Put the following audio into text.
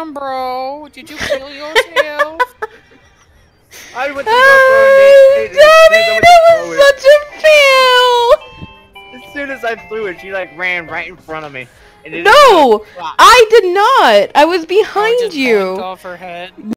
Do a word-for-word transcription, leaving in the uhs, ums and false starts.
Damn, bro. Did you kill yourself? I went to go throw a nade. Daddy, that was such a fail! As soon as I threw it, she like ran right in front of me. And it No! I did not! I was behind Oh, just you! bonked off her head.